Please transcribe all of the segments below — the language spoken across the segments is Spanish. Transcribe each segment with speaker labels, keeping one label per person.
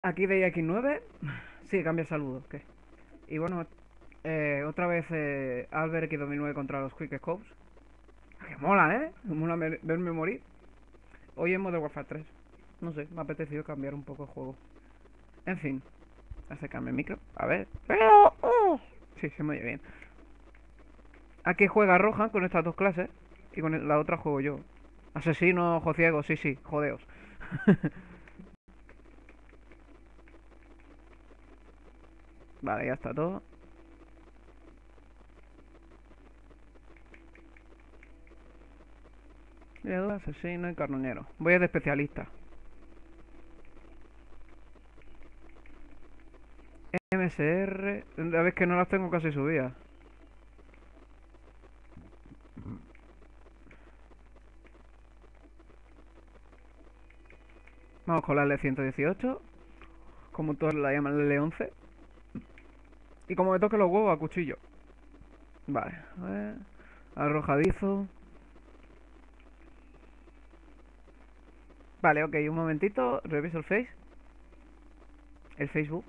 Speaker 1: Aquí de X9. Sí, cambia saludos. ¿Qué? Y bueno, otra vez Albert X2009 contra los Quick Scopes. Que mola, ¿eh? Mola verme morir. Hoy en Modern Warfare 3. No sé, me ha apetecido cambiar un poco el juego. En fin, acercarme el micro. A ver. Pero... Sí, se me oye bien. Aquí juega Roja con estas dos clases. Y con la otra juego yo. Asesino, ojo ciego, sí, sí, jodeos. Vale, ya está todo. Asesino y carroñero. Voy a de especialista. MSR. La vez que no las tengo casi subidas. Vamos con la L118. Como todos la llaman la L11. Y como me toque los huevos a cuchillo. Vale, a ver. Arrojadizo. Vale, ok, un momentito. Reviso el Face. El Facebook.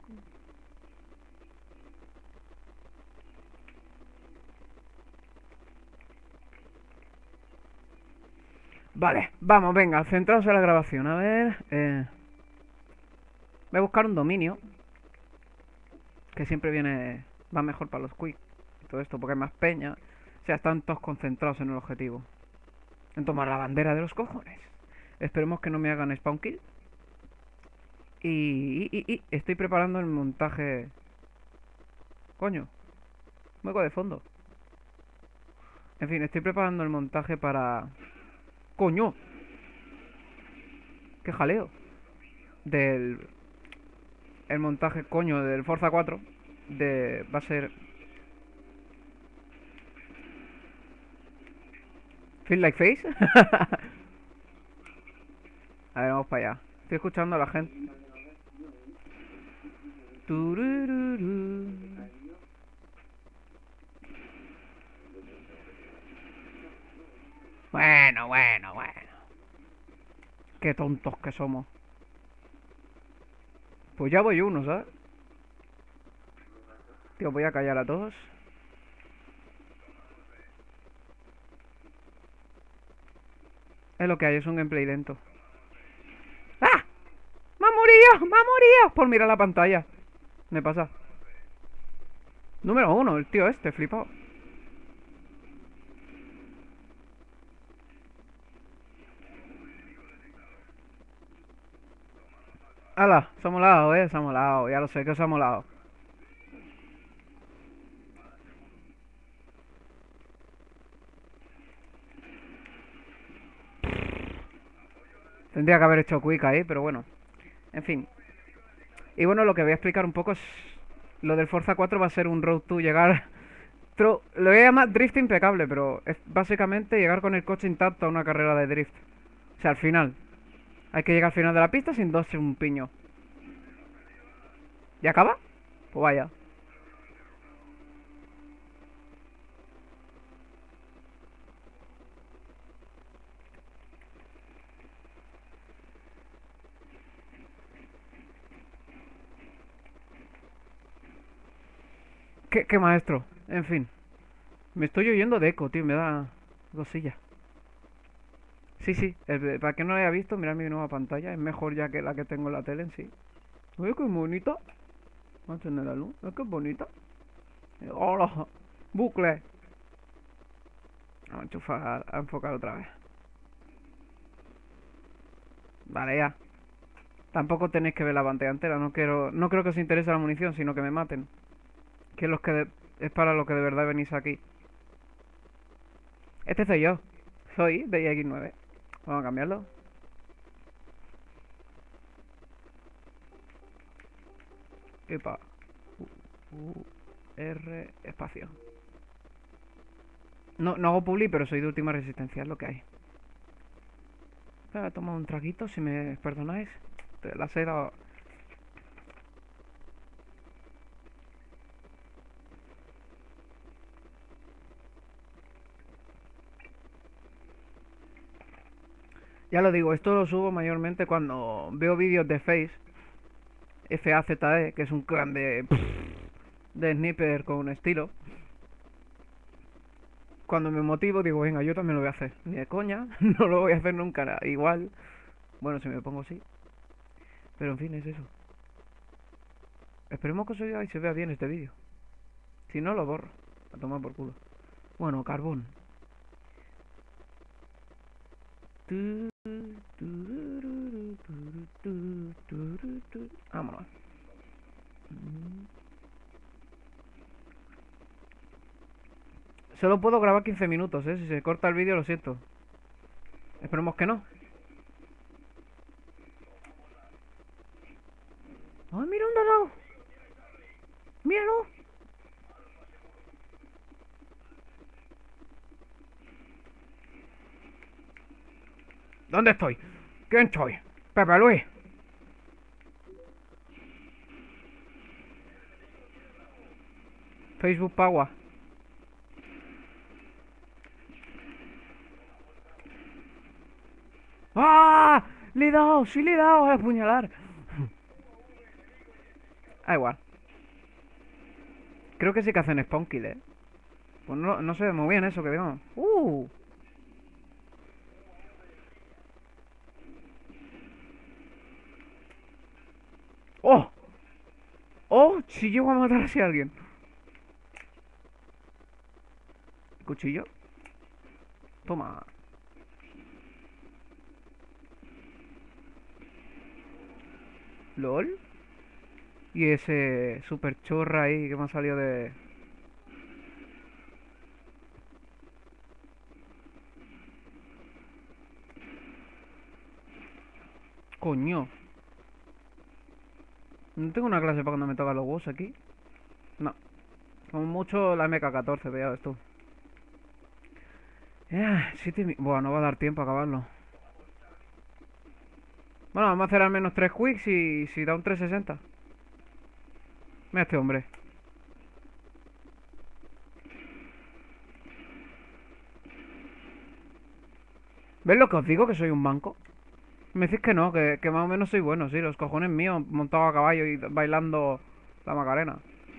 Speaker 1: Vale, vamos, venga, centraos en la grabación. A ver. Voy a buscar un dominio. Que siempre viene. Va mejor para los quick. Y todo esto, porque hay más peña. O sea, están todos concentrados en el objetivo. En tomar la bandera de los cojones. Esperemos que no me hagan spawn kill. Y estoy preparando el montaje. Coño, mueco de fondo. En fin, estoy preparando el montaje para. ¡Coño! ¡Qué jaleo! Del. El montaje, coño, del Forza 4. Va a ser. Feel like face. A ver, vamos para allá. Estoy escuchando a la gente. Turururu. Bueno, bueno, bueno. Qué tontos que somos. Pues ya voy uno, ¿sabes? Tío, voy a callar a todos. Es lo que hay, es un gameplay lento. ¡Ah! ¡Me ha morido! ¡Me ha morido! Por mirar la pantalla. Me pasa. Número uno, el tío este, flipado. ¡Hala! Se ha molado, se ha molado. Ya lo sé que se ha molado. Tendría que haber hecho quick ahí, pero bueno. En fin. Y bueno, lo que voy a explicar un poco es. Lo del Forza 4 va a ser un road to llegar. Lo voy a llamar drift impecable, pero es básicamente llegar con el coche intacto a una carrera de drift. O sea, al final. Hay que llegar al final de la pista sin darse un piño. ¿Y acaba? Pues vaya. ¿Qué maestro? En fin. Me estoy oyendo de eco, tío. Me da cosilla. Sí, sí. Para que no lo haya visto, mirad mi nueva pantalla. Es mejor ya que la que tengo en la tele en sí. Uy, qué bonita. Vamos a encender la luz. Es que bonita. Hola. Bucle. Vamos a enchufar, a enfocar otra vez. Vale, ya. Tampoco tenéis que ver la pantalla entera. No creo que os interese la munición, sino que me maten. Que es es para lo que de verdad venís aquí. Este soy yo. Soy de X9. Vamos a cambiarlo. Epa. R espacio. No, no hago publi, pero soy de última resistencia, es lo que hay. Voy a tomar un traguito, si me perdonáis. La seda. Ya lo digo, esto lo subo mayormente cuando veo vídeos de Face. FAZE, que es un clan de sniper con estilo. Cuando me motivo digo, venga, yo también lo voy a hacer. Ni de coña, no lo voy a hacer nunca. Igual, bueno, si me pongo así. Pero en fin, es eso. Esperemos que se vea bien este vídeo. Si no, lo borro. A tomar por culo. Bueno, carbón. Vámonos. Solo puedo grabar 15 minutos, ¿eh? Si se corta el vídeo, lo siento. Esperemos que no. ¡Ay, mira un dado! ¡Míralo! ¿Dónde estoy? ¿Quién soy? Pepe Luis. Facebook Pagua. ¡Ah! Le he dado, sí le he dado a apuñalar. Ah, igual. Creo que sí que hacen spawn kill, ¿eh? Pues no se ve muy bien eso que digo. ¡Oh! ¡Oh! Si llego a matar así a alguien. Cuchillo. Toma. LOL. Y ese super chorra ahí que me ha salido de... Coño. No tengo una clase para cuando me tocan los huevos aquí. No. Como mucho la MK14, veas tú. Buah, no va a dar tiempo a acabarlo. Bueno, vamos a hacer al menos 3 quicks y si da un 360. Mira este hombre. ¿Ves lo que os digo? Que soy un banco. Me decís que no, que más o menos soy bueno, sí. Los cojones míos montado a caballo y bailando la Macarena.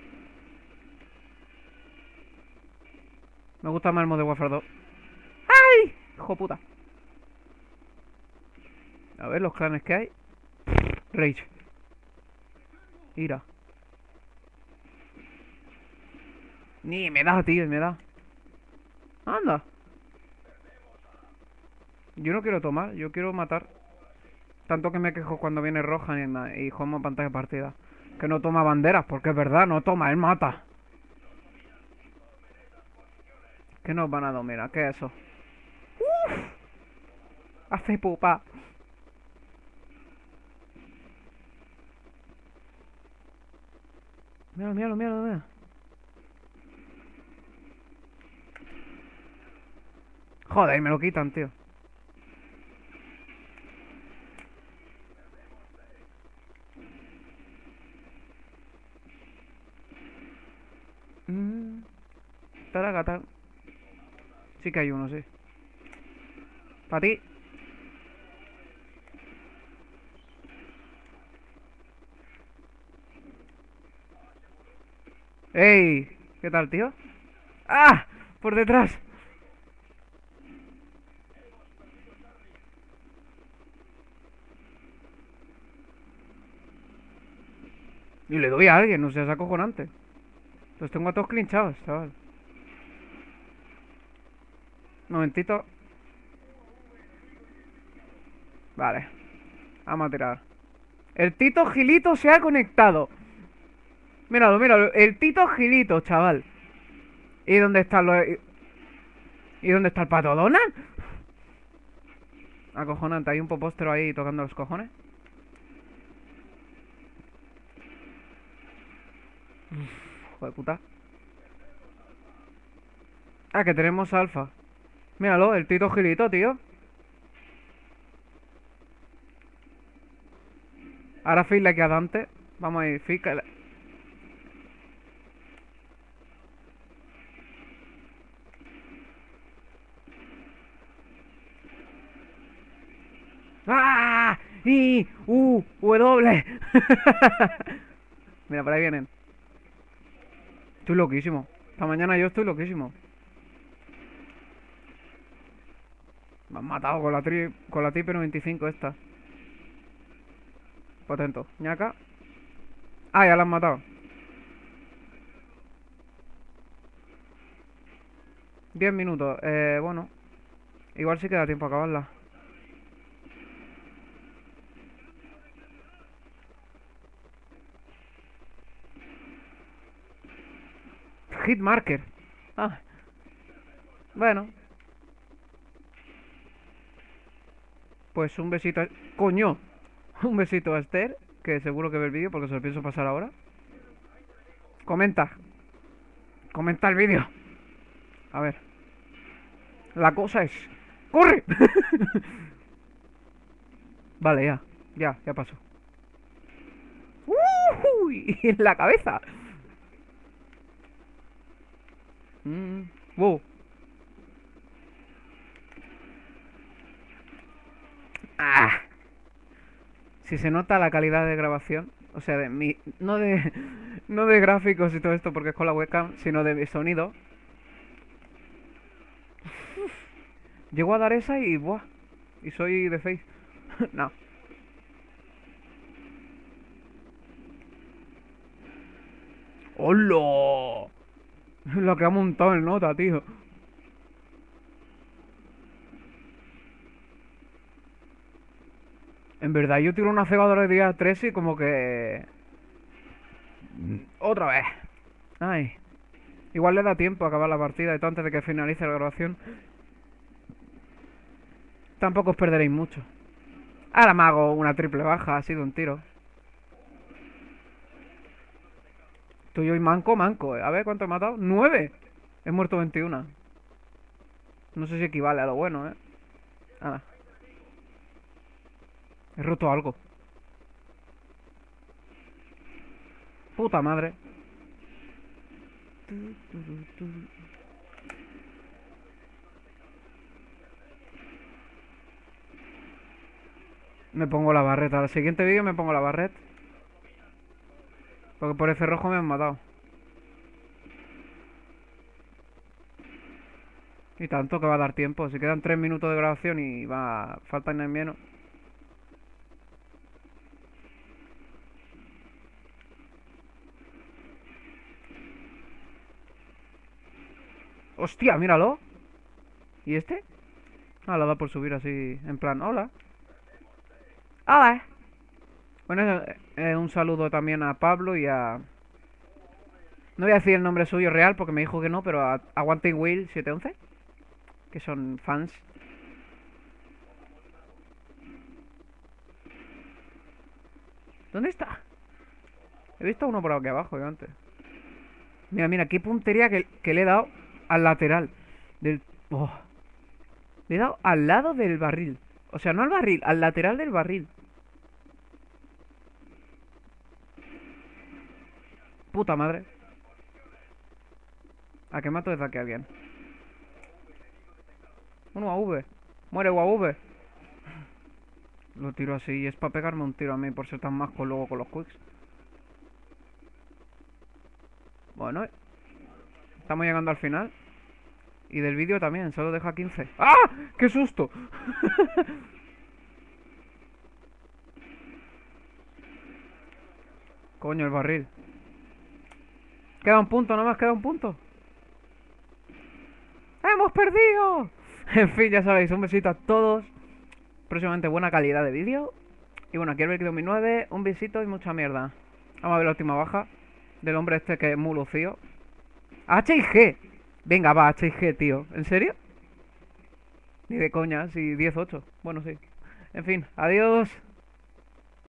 Speaker 1: Me gusta más el modo de Warfare 2. ¡Ay! Hijo puta. A ver los clanes que hay. Rage. Ira. Ni me da, tío, me da. Anda. Yo no quiero tomar, yo quiero matar. Tanto que me quejo cuando viene roja y juego pantalla partida. Que no toma banderas, porque es verdad, no toma, él mata. ¿Qué nos van a dominar? ¿Qué es eso? ¡Uf! Hace pupa. Míralo, míralo, míralo, míralo. Joder, me lo quitan, tío. Taragata. Sí que hay uno, sí. Para ti. ¡Ey! ¿Qué tal, tío? ¡Ah! Por detrás. Y le doy a alguien, no seas acojonante. Los tengo a todos clinchados, chaval. Momentito. Vale. Vamos a tirar. El Tito Gilito se ha conectado. Míralo, míralo. El Tito Gilito, chaval. ¿Y dónde está ¿Y dónde está el pato Donald? Acojonante, hay un popóstero ahí tocando los cojones. Hijo de puta. Ah, que tenemos alfa. Míralo, el Tito Gilito, tío. Ahora fila que a Dante. Vamos a ir, fica. ¡Ah! ¡Y! ¡W! Mira, por ahí vienen. Estoy loquísimo. Esta mañana yo estoy loquísimo. Me han matado con la Tipe 95 esta. Potento. Ñaca. Ah, ya la han matado. 10 minutos. Bueno. Igual sí queda tiempo a acabarla. Hitmarker. Ah, bueno. Pues un besito a... ¡Coño! Un besito a Esther, que seguro que ve el vídeo porque se lo pienso pasar ahora. Comenta. Comenta el vídeo. A ver. La cosa es... ¡Corre! Vale, ya. Ya pasó. ¡Uy! En la cabeza. Wow. Ah. Si se nota la calidad de grabación, o sea, de mi... No de gráficos y todo esto porque es con la webcam, sino de mi sonido. Llego a dar esa y... ¡buah! Y soy de Face. No. ¡Hola! Lo que ha montado el nota, tío. En verdad, yo tiro una cebadora de día 3 y como que... Otra vez. Ay. Igual le da tiempo a acabar la partida y todo antes de que finalice la grabación. Tampoco os perderéis mucho. Ahora me hago una triple baja, ha sido un tiro. Estoy hoy manco. A ver, ¿cuánto he matado? ¡9! He muerto 21. No sé si equivale a lo bueno, ¿eh? Nada. He roto algo. Puta madre. Me pongo la barreta. Al siguiente vídeo me pongo la barreta. Porque por ese rojo me han matado. Y tanto que va a dar tiempo. Si quedan 3 minutos de grabación y va... Faltan en menos. ¡Hostia, míralo! ¿Y este? Ah, lo da por subir así, en plan, hola. ¡Hola! Bueno, un saludo también a Pablo y a... No voy a decir el nombre suyo real porque me dijo que no, pero a Wanting Will 711, que son fans. ¿Dónde está? He visto uno por aquí abajo yo antes. Mira, qué puntería que le he dado al lateral del... Oh. Le he dado al lado del barril. O sea, no al barril, al lateral del barril. Puta madre. ¿A qué mato desde aquí a alguien? Uno a V. Muere UAV. Lo tiro así y es para pegarme un tiro a mí por ser tan masco luego con los quicks. Bueno, estamos llegando al final. Y del vídeo también, solo deja 15. ¡Ah! ¡Qué susto! Coño, el barril. Queda un punto, nomás queda un punto. ¡Hemos perdido! En fin, ya sabéis, un besito a todos. Próximamente buena calidad de vídeo. Y bueno, aquí el Break 2009, un besito y mucha mierda. Vamos a ver la última baja del hombre este que es muy lucido. H y G. Venga, va, H y G, tío. ¿En serio? Ni de coña, si 10-8. Bueno, sí. En fin, adiós.